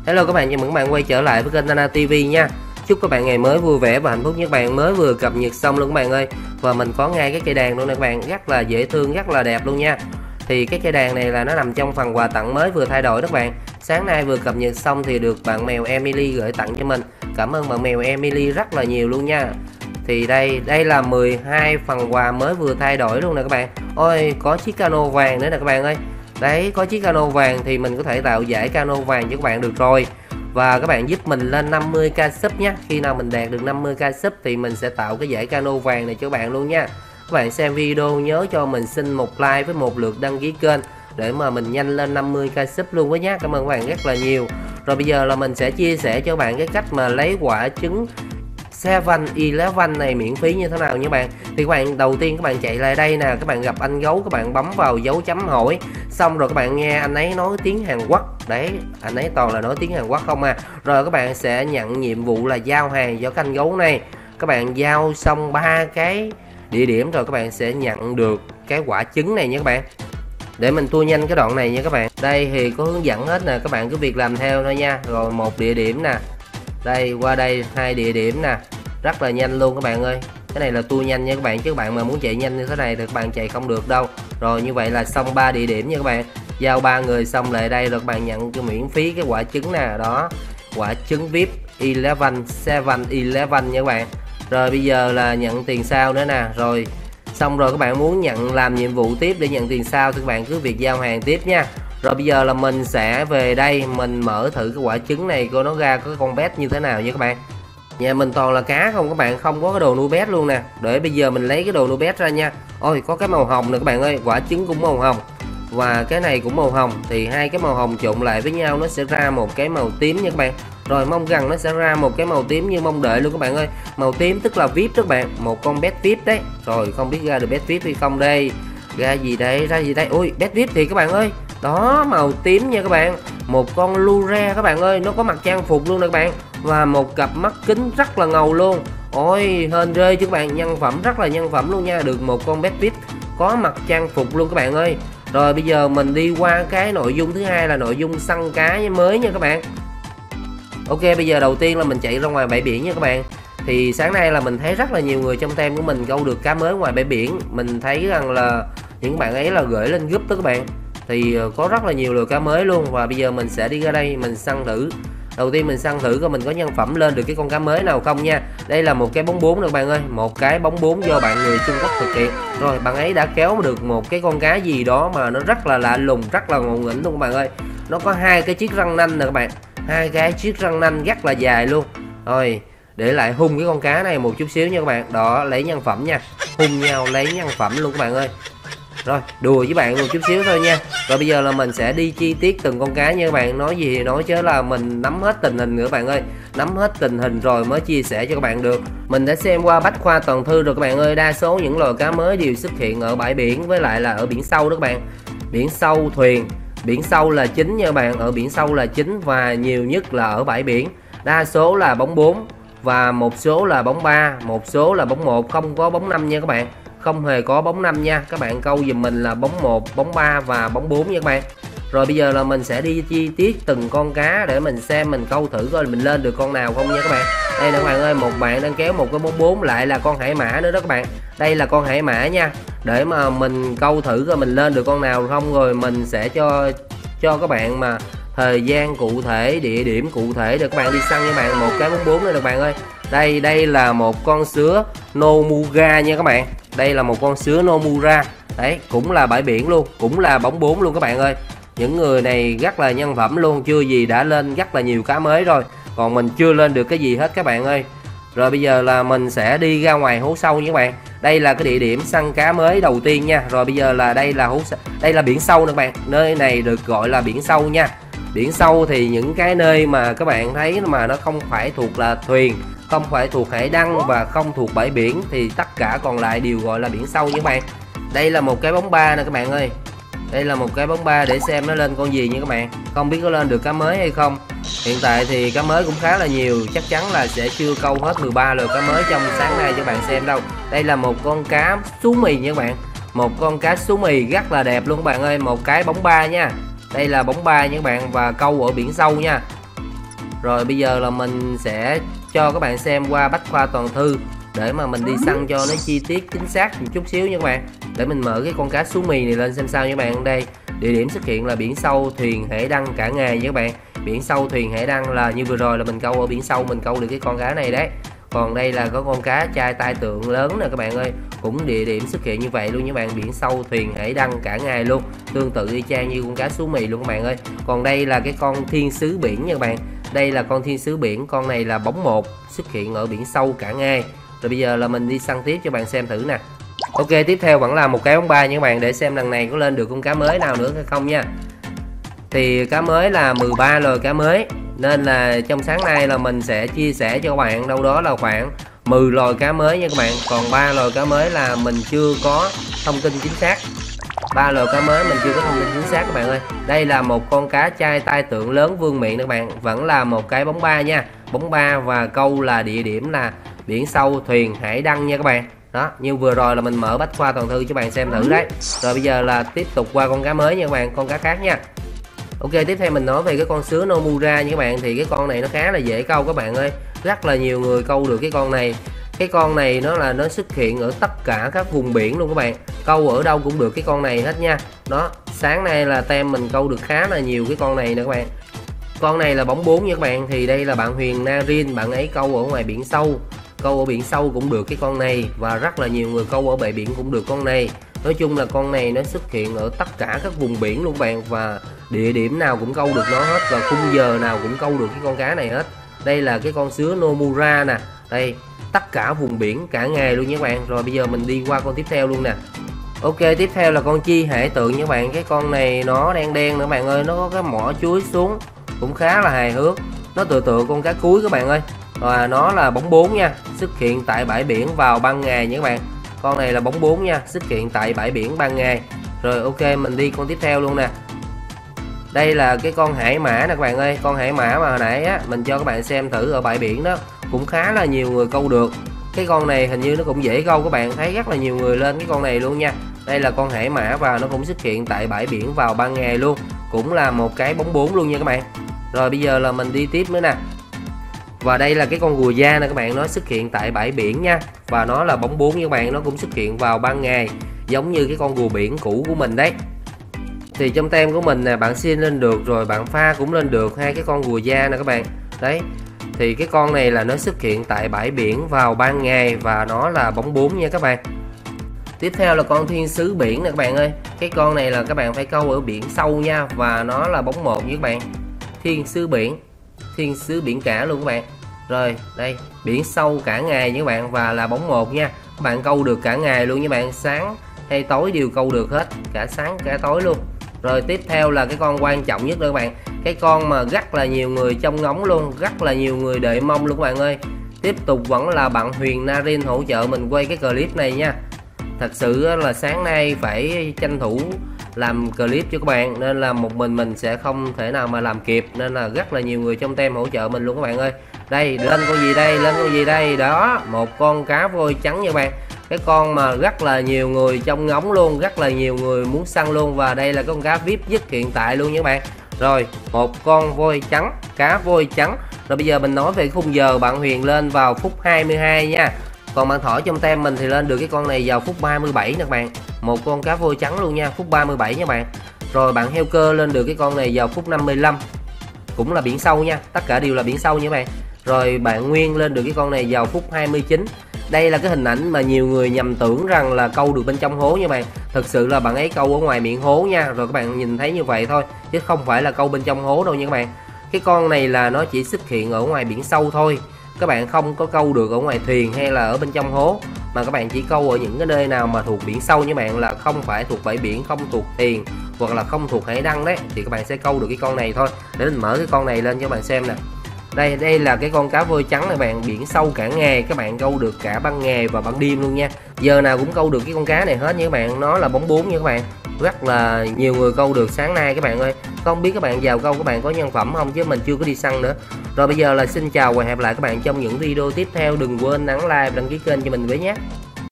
Hello các bạn, chào mừng các bạn quay trở lại với kênh Nana TV nha. Chúc các bạn ngày mới vui vẻ và hạnh phúc như các bạn mới vừa cập nhật xong luôn các bạn ơi. Và mình có ngay cái cây đàn luôn nè các bạn, rất là dễ thương, rất là đẹp luôn nha. Thì cái cây đàn này là nó nằm trong phần quà tặng mới vừa thay đổi đó các bạn. Sáng nay vừa cập nhật xong thì được bạn mèo Emily gửi tặng cho mình. Cảm ơn bạn mèo Emily rất là nhiều luôn nha. Thì đây là 12 phần quà mới vừa thay đổi luôn nè các bạn. Ôi, có chiếc cano vàng nữa nè các bạn ơi. Đấy, có chiếc cano vàng thì mình có thể tạo giải cano vàng cho các bạn được rồi. Và các bạn giúp mình lên 50k sub nhé. Khi nào mình đạt được 50k sub thì mình sẽ tạo cái giải cano vàng này cho các bạn luôn nha. Các bạn xem video nhớ cho mình xin một like với một lượt đăng ký kênh để mà mình nhanh lên 50k sub luôn với nhé. Cảm ơn các bạn rất là nhiều. Rồi bây giờ là mình sẽ chia sẻ cho bạn cái cách mà lấy quả trứng 7-Eleven này miễn phí như thế nào nha bạn. Thì các bạn đầu tiên các bạn chạy lại đây nè, các bạn gặp anh gấu, các bạn bấm vào dấu chấm hỏi, xong rồi các bạn nghe anh ấy nói tiếng Hàn Quốc. Đấy, anh ấy toàn là nói tiếng Hàn Quốc không à. Rồi các bạn sẽ nhận nhiệm vụ là giao hàng cho cái anh gấu này. Các bạn giao xong 3 cái địa điểm rồi các bạn sẽ nhận được cái quả trứng này nha các bạn. Để mình tua nhanh cái đoạn này nha các bạn. Đây thì có hướng dẫn hết nè, các bạn cứ việc làm theo thôi nha. Rồi một địa điểm nè, đây qua đây 2 địa điểm nè, rất là nhanh luôn các bạn ơi. Cái này là tua nhanh nha các bạn, chứ các bạn mà muốn chạy nhanh như thế này thì các bạn chạy không được đâu. Rồi như vậy là xong 3 địa điểm nha các bạn. Giao 3 người xong lại đây rồi các bạn nhận cái miễn phí cái quả trứng nè, đó. Quả trứng VIP 7-Eleven nha các bạn. Rồi bây giờ là nhận tiền sau nữa nè. Rồi xong rồi các bạn muốn nhận làm nhiệm vụ tiếp để nhận tiền sau thì các bạn cứ việc giao hàng tiếp nha. Rồi bây giờ là mình sẽ về đây mình mở thử cái quả trứng này coi nó ra có con bé như thế nào nha các bạn. Nhà mình toàn là cá không các bạn, không có cái đồ nuôi bé luôn nè. Để bây giờ mình lấy cái đồ nuôi bé ra nha. Ôi có cái màu hồng nè các bạn ơi, quả trứng cũng màu hồng và cái này cũng màu hồng, thì hai cái màu hồng trộn lại với nhau nó sẽ ra một cái màu tím nha các bạn. Rồi mong rằng nó sẽ ra một cái màu tím như mong đợi luôn các bạn ơi. Màu tím tức là VIP đó các bạn, một con bé VIP đấy. Rồi không biết ra được bé VIP hay không đây. Ra gì đây, ra gì đây. Ui bé VIP thì các bạn ơi. Đó màu tím nha các bạn. Một con Lure các bạn ơi, nó có mặc trang phục luôn nè các bạn. Và một cặp mắt kính rất là ngầu luôn. Ôi hên rơi chứ các bạn, nhân phẩm rất là nhân phẩm luôn nha. Được một con bé VIP có mặc trang phục luôn các bạn ơi. Rồi bây giờ mình đi qua cái nội dung thứ hai là nội dung săn cá mới nha các bạn. Ok bây giờ đầu tiên là mình chạy ra ngoài bãi biển nha các bạn. Thì sáng nay là mình thấy rất là nhiều người trong team của mình câu được cá mới ngoài bãi biển. Mình thấy rằng là những bạn ấy là gửi lên group đó các bạn. Thì có rất là nhiều lượt cá mới luôn. Và bây giờ mình sẽ đi ra đây mình săn thử. Đầu tiên mình săn thử coi mình có nhân phẩm lên được cái con cá mới nào không nha. Đây là một cái bóng 4 nè các bạn ơi. Một cái bóng 4 do bạn người Trung Quốc thực hiện. Rồi bạn ấy đã kéo được một cái con cá gì đó mà nó rất là lạ lùng, rất là ngộ nghĩnh luôn các bạn ơi. Nó có hai cái chiếc răng nanh nè các bạn. Hai cái chiếc răng nanh rất là dài luôn. Rồi để lại hung cái con cá này một chút xíu nha các bạn. Đó lấy nhân phẩm nha. Hung nhau lấy nhân phẩm luôn các bạn ơi. Rồi đùa với bạn một chút xíu thôi nha. Rồi bây giờ là mình sẽ đi chi tiết từng con cá nha các bạn. Nói gì thì nói chứ là mình nắm hết tình hình nữa bạn ơi. Nắm hết tình hình rồi mới chia sẻ cho các bạn được. Mình đã xem qua bách khoa toàn thư rồi các bạn ơi. Đa số những loài cá mới đều xuất hiện ở bãi biển với lại là ở biển sâu đó các bạn. Biển sâu thuyền. Biển sâu là chính nha các bạn. Ở biển sâu là chính và nhiều nhất là ở bãi biển. Đa số là bóng 4 và một số là bóng 3, một số là bóng 1, không có bóng 5 nha các bạn. Không hề có bóng 5 nha. Các bạn câu dùm mình là bóng 1, bóng 3 và bóng 4 nha các bạn. Rồi bây giờ là mình sẽ đi chi tiết từng con cá để mình xem mình câu thử coi mình lên được con nào không nha các bạn. Đây nè các bạn ơi, một bạn đang kéo một cái bóng 4 lại là con hải mã nữa đó các bạn. Đây là con hải mã nha. Để mà mình câu thử coi mình lên được con nào không, rồi mình sẽ cho các bạn mà thời gian cụ thể, địa điểm cụ thể để các bạn đi săn với bạn. Một cái bóng 4 nữa các bạn ơi. Đây là một con sứa Nomura nha các bạn. Đây là một con sứa Nomura. Đấy cũng là bãi biển luôn, cũng là bóng 4 luôn các bạn ơi. Những người này rất là nhân phẩm luôn, chưa gì đã lên rất là nhiều cá mới rồi. Còn mình chưa lên được cái gì hết các bạn ơi. Rồi bây giờ là mình sẽ đi ra ngoài hố sâu nha các bạn. Đây là cái địa điểm săn cá mới đầu tiên nha. Rồi bây giờ là đây là đây là biển sâu nè các bạn. Nơi này được gọi là biển sâu nha. Biển sâu thì những cái nơi mà các bạn thấy mà nó không phải thuộc là thuyền, không phải thuộc hải đăng và không thuộc bãi biển thì tất cả còn lại đều gọi là biển sâu nha các bạn. Đây là một cái bóng 3 nè các bạn ơi. Đây là một cái bóng 3 để xem nó lên con gì nha các bạn. Không biết có lên được cá mới hay không. Hiện tại thì cá mới cũng khá là nhiều, chắc chắn là sẽ chưa câu hết 13 lượt cá mới trong sáng nay cho bạn xem đâu. Đây là một con cá sú mì nha các bạn. Một con cá sú mì rất là đẹp luôn các bạn ơi. Một cái bóng 3 nha. Đây là bóng 3 nha các bạn và câu ở biển sâu nha. Rồi bây giờ là mình sẽ cho các bạn xem qua bách khoa toàn thư để mà mình đi săn cho nó chi tiết chính xác một chút xíu nha các bạn. Để mình mở cái con cá sú mì này lên xem sao nha các bạn. Đây, địa điểm xuất hiện là biển sâu thuyền hải đăng cả ngày nha các bạn. Biển sâu thuyền hải đăng là như vừa rồi là mình câu ở biển sâu, mình câu được cái con cá này đấy. Còn đây là có con cá chai tai tượng lớn nè các bạn ơi, cũng địa điểm xuất hiện như vậy luôn nha các bạn. Biển sâu thuyền hải đăng cả ngày luôn, tương tự y chang như con cá sú mì luôn các bạn ơi. Còn đây là cái con thiên sứ biển nha các bạn. Đây là con thiên sứ biển, con này là bóng 1, xuất hiện ở biển sâu cả ngày. Rồi bây giờ là mình đi săn tiếp cho bạn xem thử nè. Ok, tiếp theo vẫn là một cái bóng 3 nha các bạn, để xem lần này có lên được con cá mới nào nữa hay không nha. Thì cá mới là 13 loài cá mới, nên là trong sáng nay là mình sẽ chia sẻ cho các bạn đâu đó là khoảng 10 loài cá mới nha các bạn. Còn 3 loài cá mới là mình chưa có thông tin chính xác. 3 loài cá mới mình chưa có thông tin chính xác các bạn ơi. Đây là một con cá chai tai tượng lớn vương miện các bạn, vẫn là một cái bóng 3 nha. Bóng 3 và câu là địa điểm là biển sâu thuyền hải đăng nha các bạn. Đó, như vừa rồi là mình mở bách khoa toàn thư cho bạn xem thử đấy. Rồi bây giờ là tiếp tục qua con cá mới nha các bạn, con cá khác nha. Ok, tiếp theo mình nói về cái con sứa Nomura nha các bạn. Thì cái con này nó khá là dễ câu các bạn ơi, rất là nhiều người câu được cái con này. Cái con này nó xuất hiện ở tất cả các vùng biển luôn các bạn, câu ở đâu cũng được cái con này hết nha. Đó, sáng nay là tem mình câu được khá là nhiều cái con này nữa các bạn. Con này là bóng 4 nha các bạn. Thì đây là bạn Huyền Narin, bạn ấy câu ở ngoài biển sâu, câu ở biển sâu cũng được cái con này, và rất là nhiều người câu ở bãi biển cũng được con này. Nói chung là con này nó xuất hiện ở tất cả các vùng biển luôn các bạn, và địa điểm nào cũng câu được nó hết, và khung giờ nào cũng câu được cái con cá này hết. Đây là cái con sứa Nomura nè, đây tất cả vùng biển cả ngày luôn nha các bạn. Rồi bây giờ mình đi qua con tiếp theo luôn nè. Ok, tiếp theo là con chi hải tượng nha các bạn. Cái con này nó đen đen nữa các bạn ơi, nó có cái mỏ chuối xuống cũng khá là hài hước, nó tựa con cá cuối các bạn ơi. Và nó là bóng 4 nha, xuất hiện tại bãi biển vào ban ngày nha các bạn. Con này là bóng 4 nha, xuất hiện tại bãi biển ban ngày. Rồi ok, mình đi con tiếp theo luôn nè. Đây là cái con hải mã nè các bạn ơi. Con hải mã mà hồi nãy á mình cho các bạn xem thử ở bãi biển đó, cũng khá là nhiều người câu được. Cái con này hình như nó cũng dễ câu các bạn, thấy rất là nhiều người lên cái con này luôn nha. Đây là con hải mã và nó cũng xuất hiện tại bãi biển vào ban ngày luôn, cũng là một cái bóng 4 luôn nha các bạn. Rồi bây giờ là mình đi tiếp nữa nè. Và đây là cái con rùa da nè các bạn, nó xuất hiện tại bãi biển nha, và nó là bóng 4 nha các bạn, nó cũng xuất hiện vào ban ngày giống như cái con rùa biển cũ của mình đấy. Thì trong tem của mình nè, bạn xin lên được rồi bạn pha cũng lên được hai cái con rùa da nè các bạn. Đấy, thì cái con này là nó xuất hiện tại bãi biển vào ban ngày và nó là bóng 4 nha các bạn. Tiếp theo là con thiên sứ biển nè các bạn ơi. Cái con này là các bạn phải câu ở biển sâu nha, và nó là bóng 1 với các bạn. Thiên sứ biển, thiên sứ biển cả luôn các bạn. Rồi đây, biển sâu cả ngày với các bạn, và là bóng 1 nha. Các bạn câu được cả ngày luôn nha bạn, sáng hay tối đều câu được hết, cả sáng cả tối luôn. Rồi tiếp theo là cái con quan trọng nhất đó các bạn, cái con mà rất là nhiều người trông ngóng luôn, rất là nhiều người đợi mong luôn các bạn ơi. Tiếp tục vẫn là bạn Huyền Narin hỗ trợ mình quay cái clip này nha. Thật sự là sáng nay phải tranh thủ làm clip cho các bạn, nên là một mình sẽ không thể nào mà làm kịp, nên là rất là nhiều người trong tem hỗ trợ mình luôn các bạn ơi. Đây, lên con gì đây, lên con gì đây, đó, một con cá voi trắng nha các bạn. Cái con mà rất là nhiều người trông ngóng luôn, rất là nhiều người muốn săn luôn, và đây là con cá VIP nhất hiện tại luôn nha các bạn. Rồi, một con voi trắng, cá voi trắng. Rồi bây giờ mình nói về khung giờ, bạn Huyền lên vào phút 22 nha. Còn bạn Thỏ trong tem mình thì lên được cái con này vào phút 37 nè các bạn. Một con cá voi trắng luôn nha, phút 37 nha các bạn. Rồi bạn Heo Cơ lên được cái con này vào phút 55, cũng là biển sâu nha, tất cả đều là biển sâu nha các bạn. Rồi bạn Nguyên lên được cái con này vào phút 29. Đây là cái hình ảnh mà nhiều người nhầm tưởng rằng là câu được bên trong hố nha bạn. Thực sự là bạn ấy câu ở ngoài miệng hố nha. Rồi các bạn nhìn thấy như vậy thôi, chứ không phải là câu bên trong hố đâu nha các bạn. Cái con này là nó chỉ xuất hiện ở ngoài biển sâu thôi, các bạn không có câu được ở ngoài thuyền hay là ở bên trong hố, mà các bạn chỉ câu ở những cái nơi nào mà thuộc biển sâu nha bạn, là không phải thuộc bãi biển, không thuộc thuyền hoặc là không thuộc hải đăng đấy, thì các bạn sẽ câu được cái con này thôi. Để mình mở cái con này lên cho các bạn xem nè. Đây là cái con cá voi trắng này bạn, biển sâu cả ngày, các bạn câu được cả ban ngày và ban đêm luôn nha. Giờ nào cũng câu được cái con cá này hết nha các bạn, nó là bóng 4 nha các bạn. Rất là nhiều người câu được sáng nay các bạn ơi. Không biết các bạn vào câu các bạn có nhân phẩm không, chứ mình chưa có đi săn nữa. Rồi bây giờ là xin chào và hẹn gặp lại các bạn trong những video tiếp theo. Đừng quên nhấn like và đăng ký kênh cho mình với nhé.